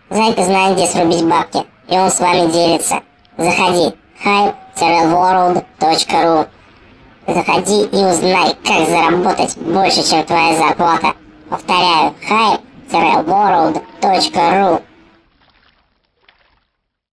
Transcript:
Зайка знает, где срубить бабки, и он с вами делится. Заходи, hype-world.ru. Заходи и узнай, как заработать больше, чем твоя зарплата. Повторяю, hype-world.ru.